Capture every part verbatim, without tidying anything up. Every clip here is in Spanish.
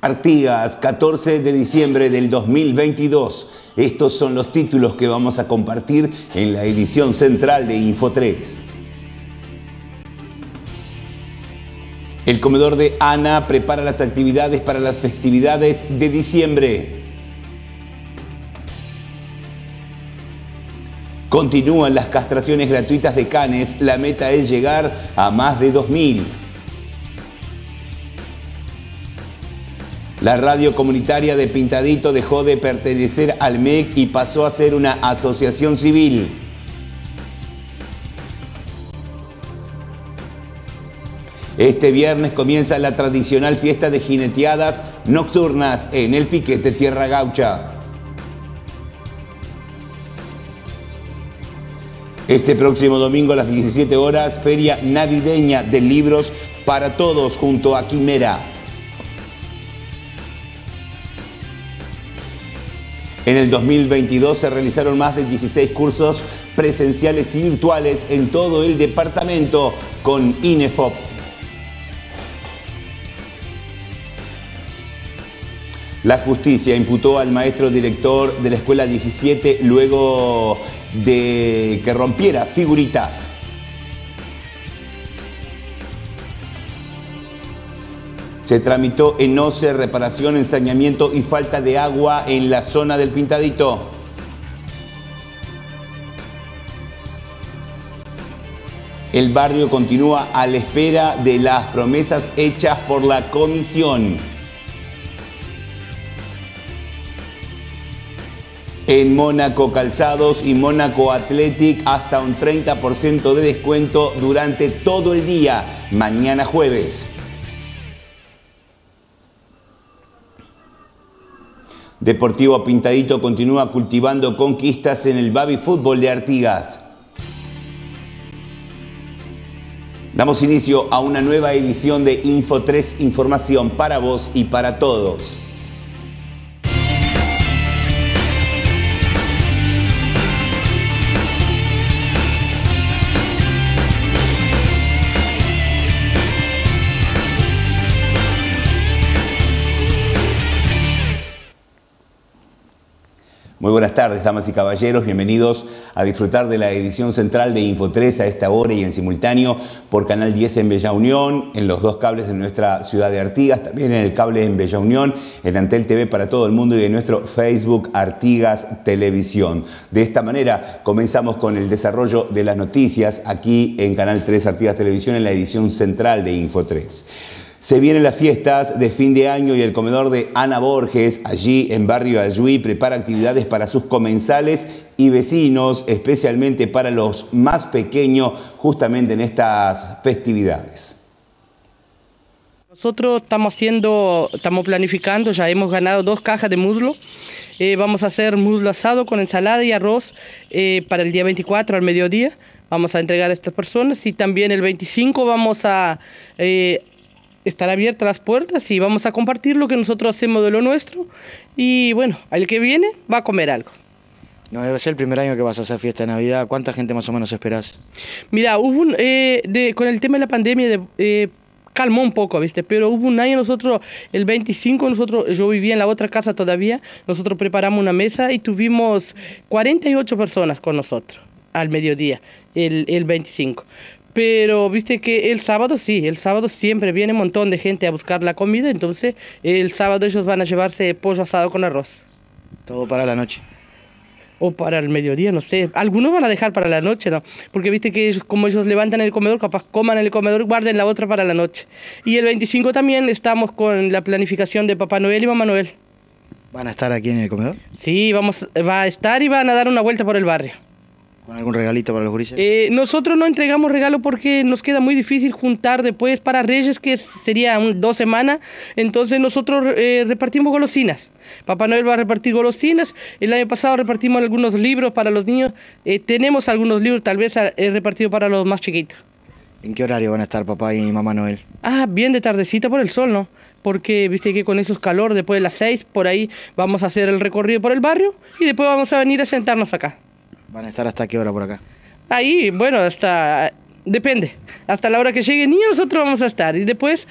Artigas, catorce de diciembre del dos mil veintidós. Estos son los títulos que vamos a compartir en la edición central de Info tres. El comedor de Ana prepara las actividades para las festividades de diciembre. Continúan las castraciones gratuitas de canes. La meta es llegar a más de dos mil. La radio comunitaria de Pintadito dejó de pertenecer al M E C y pasó a ser una asociación civil. Este viernes comienza la tradicional fiesta de jineteadas nocturnas en el Piquete Tierra Gaucha. Este próximo domingo a las diecisiete horas, feria navideña de libros para todos junto a Quimera. En el dos mil veintidós se realizaron más de dieciséis cursos presenciales y virtuales en todo el departamento con INEFOP. La justicia imputó al maestro director de la Escuela diecisiete luego de que rompiera figuritas. Se tramitó en O C E reparación, ensañamiento y falta de agua en la zona del Pintadito. El barrio continúa a la espera de las promesas hechas por la comisión. En Mónaco Calzados y Mónaco Athletic hasta un treinta por ciento de descuento durante todo el día, mañana jueves. Deportivo Pintadito continúa cultivando conquistas en el baby fútbol de Artigas. Damos inicio a una nueva edición de Info tres, información para vos y para todos. Muy buenas tardes, damas y caballeros. Bienvenidos a disfrutar de la edición central de Info tres a esta hora y en simultáneo por Canal diez en Bella Unión, en los dos cables de nuestra ciudad de Artigas, también en el cable en Bella Unión, en Antel T V para todo el mundo y en nuestro Facebook Artigas Televisión. De esta manera comenzamos con el desarrollo de las noticias aquí en Canal tres Artigas Televisión en la edición central de Info tres. Se vienen las fiestas de fin de año y el comedor de Ana Borges, allí en Barrio Ayuí, prepara actividades para sus comensales y vecinos, especialmente para los más pequeños, justamente en estas festividades. Nosotros estamos haciendo, estamos planificando, ya hemos ganado dos cajas de muslo. Eh, vamos a hacer muslo asado con ensalada y arroz eh, para el día veinticuatro al mediodía. Vamos a entregar a estas personas y también el veinticinco vamos a... Eh, estar abiertas las puertas y vamos a compartir lo que nosotros hacemos de lo nuestro y bueno, al que viene va a comer algo. No, debe ser el primer año que vas a hacer fiesta de Navidad. ¿Cuánta gente más o menos esperás? Mira, hubo un, eh, de, con el tema de la pandemia de, eh, calmó un poco, ¿viste? Pero hubo un año nosotros, el veinticinco, nosotros, yo vivía en la otra casa todavía, nosotros preparamos una mesa y tuvimos cuarenta y ocho personas con nosotros al mediodía, el, el veinticinco. Pero viste que el sábado sí, el sábado siempre viene un montón de gente a buscar la comida, entonces el sábado ellos van a llevarse pollo asado con arroz. Todo para la noche. O para el mediodía, no sé. Algunos van a dejar para la noche, ¿no? Porque viste que ellos, como ellos levantan el comedor, capaz coman el comedor y guarden la otra para la noche. Y el veinticinco también estamos con la planificación de Papá Noel y Mamá Noel. ¿Van a estar aquí en el comedor? Sí, vamos, va a estar y van a dar una vuelta por el barrio. ¿Con algún regalito para los gurises? Eh, nosotros no entregamos regalo porque nos queda muy difícil juntar después para Reyes, que sería un, dos semanas. Entonces nosotros eh, repartimos golosinas. Papá Noel va a repartir golosinas. El año pasado repartimos algunos libros para los niños. Eh, tenemos algunos libros, tal vez he repartido para los más chiquitos. ¿En qué horario van a estar Papá y Mamá Noel? Ah, bien de tardecita por el sol, ¿no? Porque viste que con esos calor, después de las seis, por ahí vamos a hacer el recorrido por el barrio y después vamos a venir a sentarnos acá. ¿Van a estar hasta qué hora por acá? Ahí, bueno, hasta... depende. Hasta la hora que lleguen y nosotros vamos a estar. Y después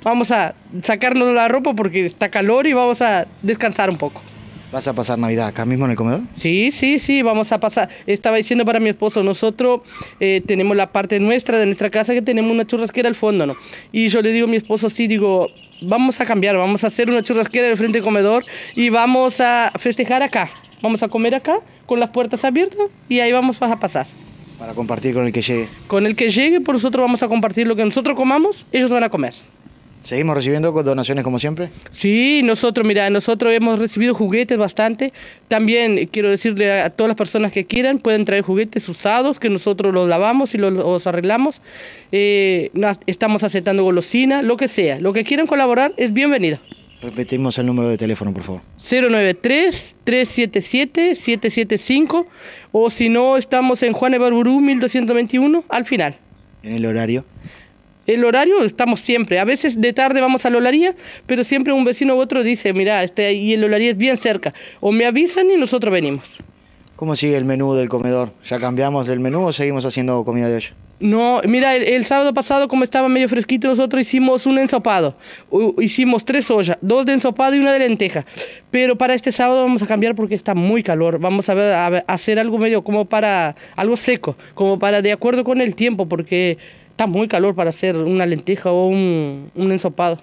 vamos a sacarnos la ropa porque está calor y vamos a descansar un poco. ¿Vas a pasar Navidad acá mismo en el comedor? Sí, sí, sí, vamos a pasar. Estaba diciendo para mi esposo, nosotros eh, tenemos la parte nuestra de nuestra casa que tenemos una churrasquera al fondo, ¿no? Y yo le digo a mi esposo, sí, digo, vamos a cambiar, vamos a hacer una churrasquera del frente del comedor y vamos a festejar acá. Vamos a comer acá con las puertas abiertas y ahí vamos a pasar. Para compartir con el que llegue. Con el que llegue, por nosotros vamos a compartir lo que nosotros comamos, ellos van a comer. ¿Seguimos recibiendo donaciones como siempre? Sí, nosotros, mira, nosotros hemos recibido juguetes bastante. También quiero decirle a todas las personas que quieran, pueden traer juguetes usados, que nosotros los lavamos y los, los arreglamos. Eh, estamos aceptando golosina, lo que sea. Lo que quieran colaborar es bienvenido. Repetimos el número de teléfono, por favor. cero nueve tres, tres siete siete, siete siete cinco o si no, estamos en Juan Ebarburú, mil doscientos veintiuno, al final. ¿En el horario? El horario estamos siempre, a veces de tarde vamos a la olaría, pero siempre un vecino u otro dice, mira, este, y el olaría es bien cerca, o me avisan y nosotros venimos. ¿Cómo sigue el menú del comedor? ¿Ya cambiamos del menú o seguimos haciendo comida de olla? No, mira, el, el sábado pasado, como estaba medio fresquito, nosotros hicimos un ensopado. U, hicimos tres ollas, dos de ensopado y una de lenteja. Pero para este sábado vamos a cambiar porque está muy calor. Vamos a, ver, a, ver, a hacer algo medio como para, algo seco, como para de acuerdo con el tiempo, porque está muy calor para hacer una lenteja o un, un ensopado.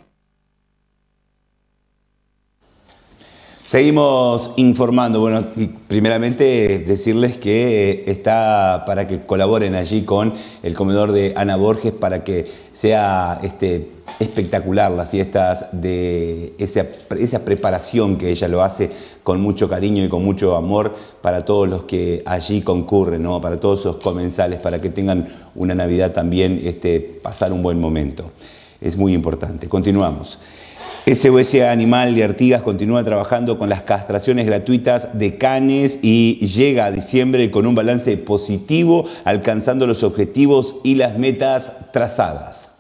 Seguimos informando. Bueno, y primeramente decirles que está para que colaboren allí con el comedor de Ana Borges para que sea este, espectacular las fiestas de esa, esa preparación que ella lo hace con mucho cariño y con mucho amor para todos los que allí concurren, ¿no? Para todos esos comensales, para que tengan una Navidad también, este, pasar un buen momento. Es muy importante. Continuamos. S O S Animal de Artigas continúa trabajando con las castraciones gratuitas de canes y llega a diciembre con un balance positivo, alcanzando los objetivos y las metas trazadas.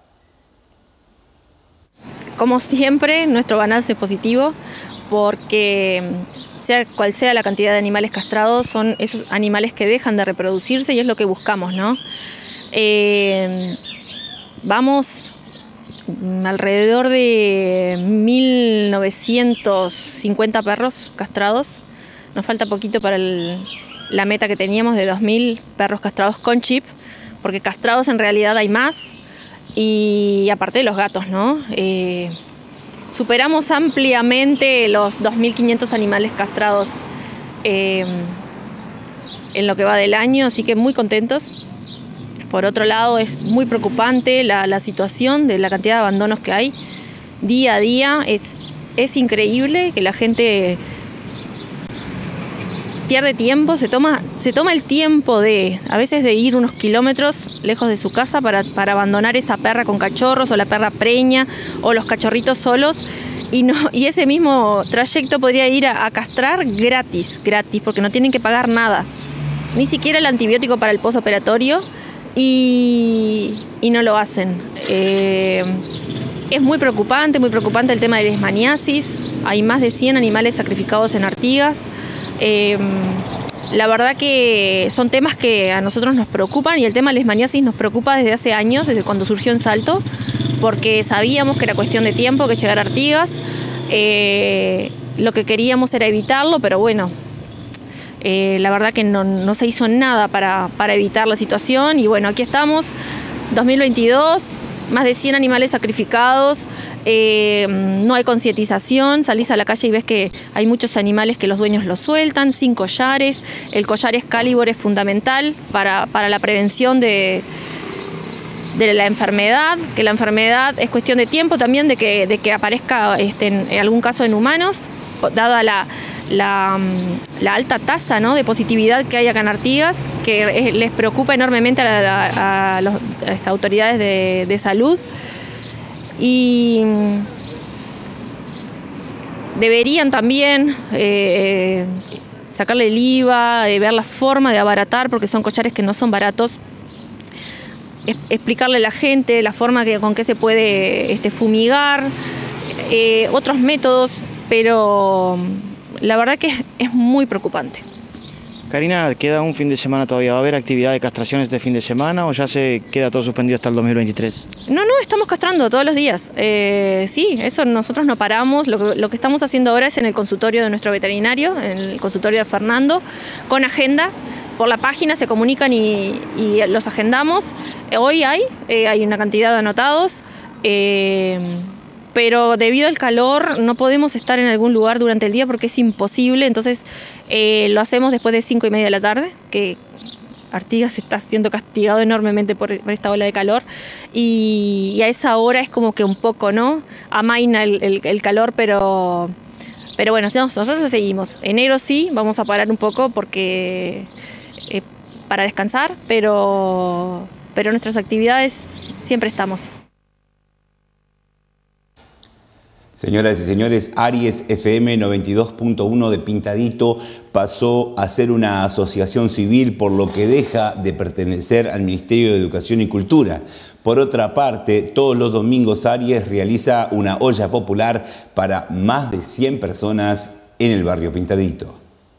Como siempre, nuestro balance es positivo porque sea cual sea la cantidad de animales castrados, son esos animales que dejan de reproducirse y es lo que buscamos, ¿no? Eh, vamos alrededor de mil novecientos cincuenta perros castrados. Nos falta poquito para el, la meta que teníamos de dos mil perros castrados con chip, porque castrados en realidad hay más. Y aparte de los gatos, ¿no? Eh, superamos ampliamente los dos mil quinientos animales castrados eh, en lo que va del año, así que muy contentos. Por otro lado, es muy preocupante la, la situación de la cantidad de abandonos que hay día a día. Es, es increíble que la gente pierde tiempo, se toma, se toma el tiempo de, a veces de ir unos kilómetros lejos de su casa para, para abandonar esa perra con cachorros o la perra preña o los cachorritos solos. Y, no, y ese mismo trayecto podría ir a, a castrar gratis, gratis, porque no tienen que pagar nada. Ni siquiera el antibiótico para el postoperatorio. Y, y no lo hacen. Eh, es muy preocupante, muy preocupante el tema de leishmaniasis. Hay más de cien animales sacrificados en Artigas. Eh, la verdad que son temas que a nosotros nos preocupan y el tema de leishmaniasis nos preocupa desde hace años, desde cuando surgió en Salto, porque sabíamos que era cuestión de tiempo que llegara a Artigas. Eh, lo que queríamos era evitarlo, pero bueno, Eh, la verdad que no, no se hizo nada para, para evitar la situación y bueno, aquí estamos, dos mil veintidós, más de cien animales sacrificados, eh, no hay concientización, salís a la calle y ves que hay muchos animales que los dueños los sueltan, sin collares, el collar Excalibur es fundamental para, para la prevención de, de la enfermedad, que la enfermedad es cuestión de tiempo también de que, de que aparezca este, en, en algún caso en humanos, dada la La, la alta tasa, ¿no?, de positividad que hay acá en Artigas, que es, les preocupa enormemente a, la, a, los, a estas autoridades de, de salud. Y deberían también eh, sacarle el I V A, eh, ver la forma de abaratar, porque son collares que no son baratos. Es, explicarle a la gente la forma que, con que se puede este, fumigar, eh, otros métodos, pero la verdad que es, es muy preocupante. Karina, ¿queda un fin de semana todavía? ¿Va a haber actividad de castración este fin de semana o ya se queda todo suspendido hasta el dos mil veintitrés? No, no, estamos castrando todos los días. Eh, sí, eso nosotros no paramos. Lo que, lo que estamos haciendo ahora es en el consultorio de nuestro veterinario, en el consultorio de Fernando, con agenda. Por la página se comunican y, y los agendamos. Hoy hay, eh, hay una cantidad de anotados. Eh, pero debido al calor no podemos estar en algún lugar durante el día porque es imposible, entonces eh, lo hacemos después de cinco y media de la tarde, que Artigas está siendo castigado enormemente por, por esta ola de calor, y, y a esa hora es como que un poco, ¿no? Amaina el, el, el calor, pero, pero bueno, nosotros seguimos. Enero sí, vamos a parar un poco porque eh, para descansar, pero, pero nuestras actividades siempre estamos. Señoras y señores, Aries F M noventa y dos punto uno de Pintadito pasó a ser una asociación civil, por lo que deja de pertenecer al Ministerio de Educación y Cultura. Por otra parte, todos los domingos Aries realiza una olla popular para más de cien personas en el barrio Pintadito.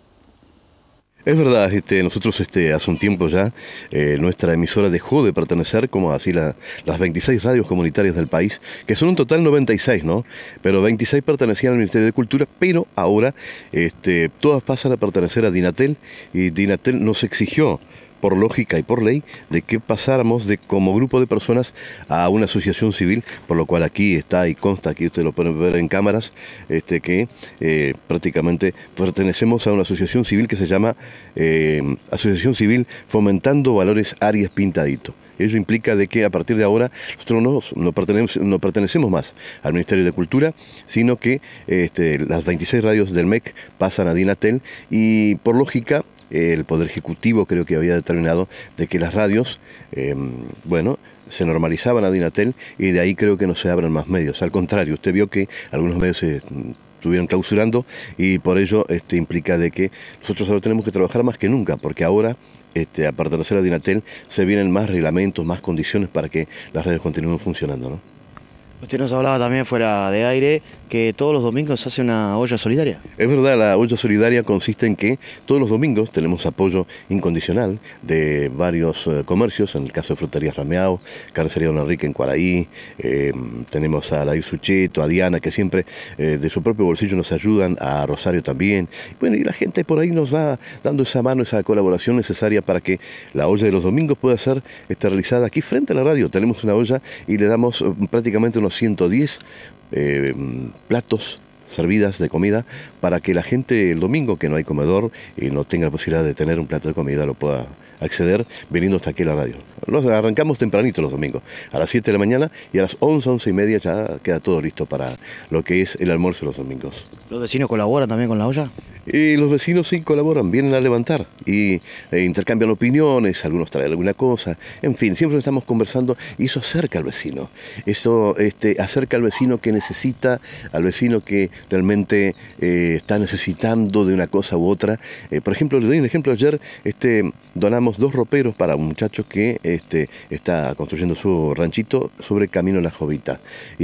Es verdad, este, nosotros este, hace un tiempo ya eh, nuestra emisora dejó de pertenecer, como así la, las veintiséis radios comunitarias del país, que son un total noventa y seis, ¿no? Pero veintiséis pertenecían al Ministerio de Cultura, pero ahora este, todas pasan a pertenecer a Dinatel, y Dinatel nos exigió, por lógica y por ley, de que pasáramos de como grupo de personas a una asociación civil, por lo cual aquí está y consta, aquí ustedes lo pueden ver en cámaras, este, que eh, prácticamente pertenecemos a una asociación civil que se llama eh, Asociación Civil Fomentando Valores Aries Pintadito. Ello implica de que a partir de ahora nosotros no, no, pertenecemos, no pertenecemos más al Ministerio de Cultura, sino que este, las veintiséis radios del M E C pasan a Dinatel, y por lógica el Poder Ejecutivo creo que había determinado de que las radios, eh, bueno, se normalizaban a Dinatel, y de ahí creo que no se abren más medios. Al contrario, usted vio que algunos medios se estuvieron clausurando, y por ello este, implica de que nosotros ahora tenemos que trabajar más que nunca, porque ahora este, a pertenecer a Dinatel se vienen más reglamentos, más condiciones para que las radios continúen funcionando, ¿no? Usted nos hablaba también fuera de aire que todos los domingos se hace una olla solidaria. Es verdad, la olla solidaria consiste en que todos los domingos tenemos apoyo incondicional de varios eh, comercios, en el caso de Fruterías Rameao, Carnicería Don Enrique en Cuaraí, eh, tenemos a Lair Sucheto, a Diana, que siempre eh, de su propio bolsillo nos ayudan, a Rosario también. Bueno, y la gente por ahí nos va dando esa mano, esa colaboración necesaria para que la olla de los domingos pueda ser este, realizada aquí frente a la radio. Tenemos una olla y le damos eh, prácticamente unos ciento diez eh, platos servidas de comida para que la gente el domingo, que no hay comedor y no tenga la posibilidad de tener un plato de comida, lo pueda acceder viniendo hasta aquí a la radio. Los arrancamos tempranito los domingos, a las siete de la mañana, y a las once, once y media ya queda todo listo para lo que es el almuerzo los domingos. ¿Los vecinos colaboran también con la olla? Y los vecinos sí colaboran, vienen a levantar y eh, intercambian opiniones, algunos traen alguna cosa, en fin, siempre estamos conversando, y eso acerca al vecino, eso este, acerca al vecino que necesita, al vecino que realmente eh, está necesitando de una cosa u otra. Eh, por ejemplo, le doy un ejemplo, ayer este, donamos dos roperos para un muchacho que este, está construyendo su ranchito sobre Camino La Jovita,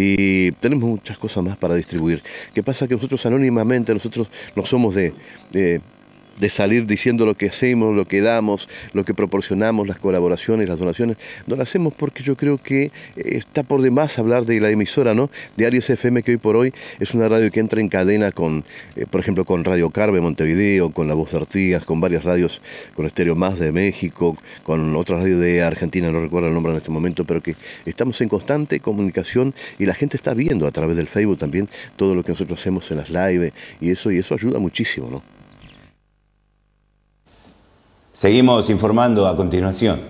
y tenemos muchas cosas más para distribuir. ¿Qué pasa? Que nosotros anónimamente, nosotros no somos de De, de salir diciendo lo que hacemos, lo que damos, lo que proporcionamos, las colaboraciones, las donaciones. No lo hacemos porque yo creo que está por demás hablar de la emisora, ¿no? De Aries F M, que hoy por hoy es una radio que entra en cadena con, eh, por ejemplo, con Radio Carve Montevideo, con La Voz de Artigas, con varias radios, con Estéreo Más de México, con otra radio de Argentina, no recuerdo el nombre en este momento, pero que estamos en constante comunicación, y la gente está viendo a través del Facebook también todo lo que nosotros hacemos en las live, y eso, y eso ayuda muchísimo, ¿no? Seguimos informando a continuación.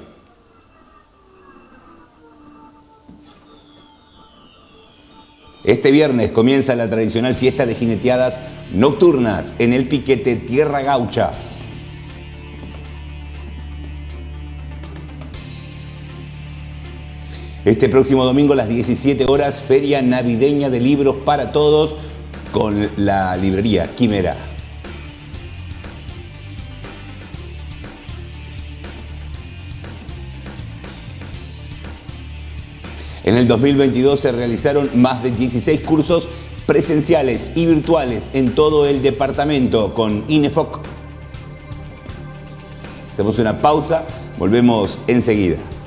Este viernes comienza la tradicional fiesta de jineteadas nocturnas en el piquete Tierra Gaucha. Este próximo domingo a las diecisiete horas, feria navideña de libros para todos con la librería Quimera. En el dos mil veintidós se realizaron más de dieciséis cursos presenciales y virtuales en todo el departamento con INEFOC. Hacemos una pausa, volvemos enseguida.